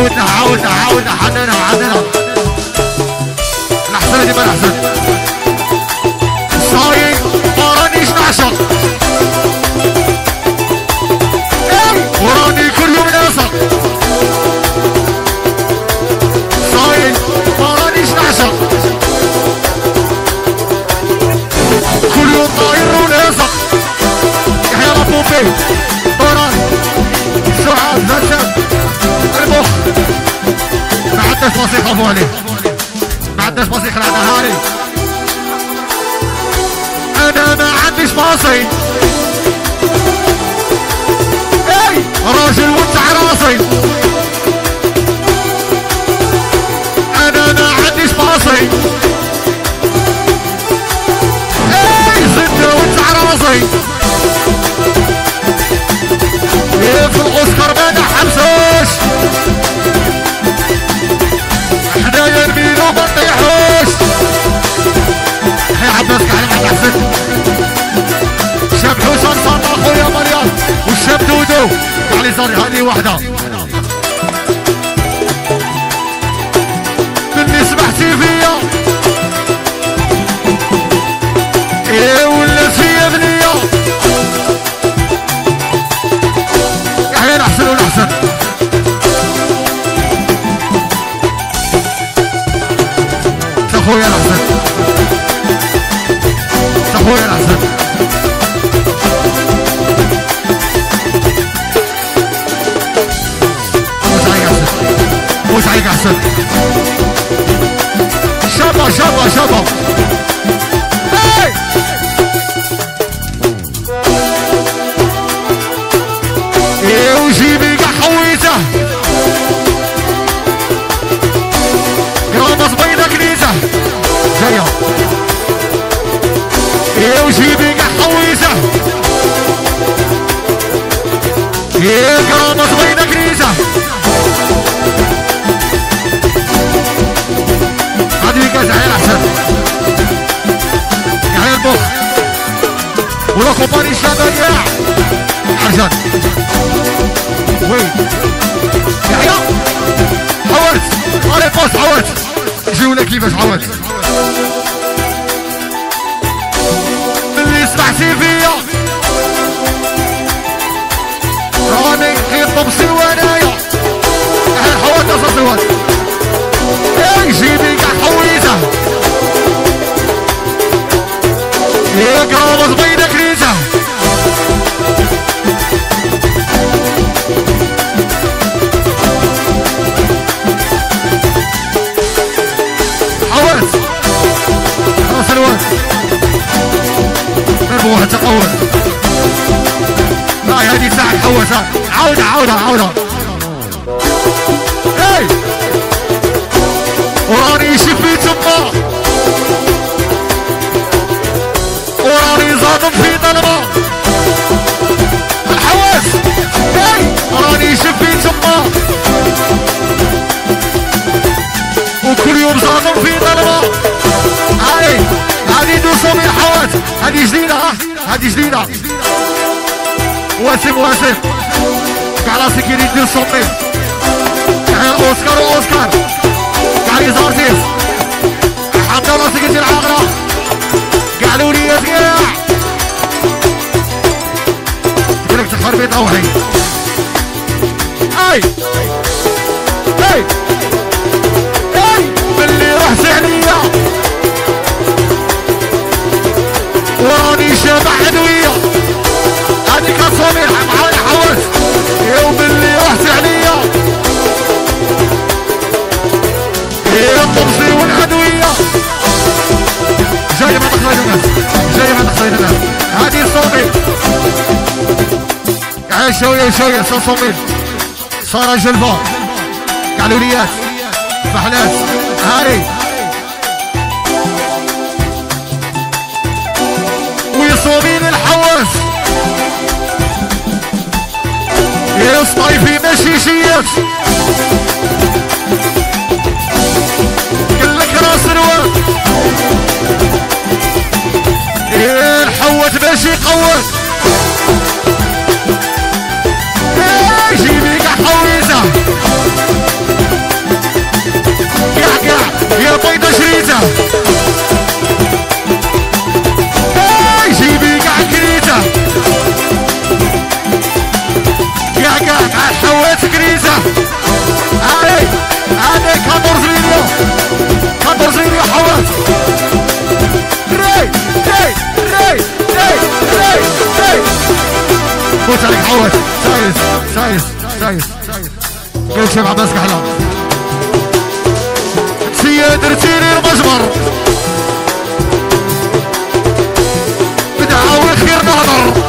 عاودنا حننا الحسن ديما الحسن صايي ما رانيش نعشق وراني كل يوم ناصر صايي ما رانيش نعشق كل يوم طاير وناصر يحيى ربوبي وراني سعاد زلزال المخ ما عندناش بلاصه يخافوا عليه ما عندناش بلاصه يخلعنا هاري انا ما عنديش بلاصه اي راجل وانت راسي انا ما عنديش بلاصه اي زدنا وانت راسي في العسكر ما نحبسوش حنايا نميلو ما نطيحوش يا عباس كحل على الحسن شاب حسن صنع خويا مريم والشاب دودو علي صاري هذه وحده مني سمحتي فيا ايه ولات فيا بنيه يحيى الحسن والحسن خويا الحسن خويا الحسن موسى عليك حسن شابة هاي ايه وجيبي قحويته قرامة بيضة كنيسة جاية ايه وجيبي قحويته ايه قرامة بيضة كنيسة هذه كاس عيال احسن يحيى المخ ولا كومباني الشباب يا عرجان وين يحيى حاولت علي بوس حاولت جيونا كيفاش حاولت اللي سمعتي فيا راني يطلب سوانايا يحيى حاولت اصلا سوان اي جيبي كاع حويته يا قرابة بينك ريزة حاولت راس الوقت ضربوا واحد تقول لا هذه ساعة حوسة عودة اي وراني شفيت تما وراني ظالم في ظلمه الحواس اي راني شفيت تما وكل يوم ظالم في ظلمه هاي هذه دوسومي الحواس هذه جديدة واسم كاع راسك يريد دوسومي اوسكار علي زارتيس حتى راسك يجي العاقرة قالوا لي يا زكاع قلت لك تخربيط روحي اي باللي رحت عليا وراني شابع عدوية هذيك الصوميل معايا حوس يوم باللي رحت عليا الطمسي والعدوية جاية ما تخصينا الناس هذه الصوميل عايش شوية صوميل صار جلبة كالوريات محلات هاري ويصومين الحواس يصطيفي مشيشيات راس الوقت الحوت باش يقوت جيبي كحويزه كريته جيبي كاع كريته كاع مع الحوات كريته هاي 14 مليون 14 مليون حوات ري ري ري ري ري ري فوت عليك حوات سايس قلت شيخ عباس كحلة انتيا درتيلي المجمر بدعاوي خير نهضر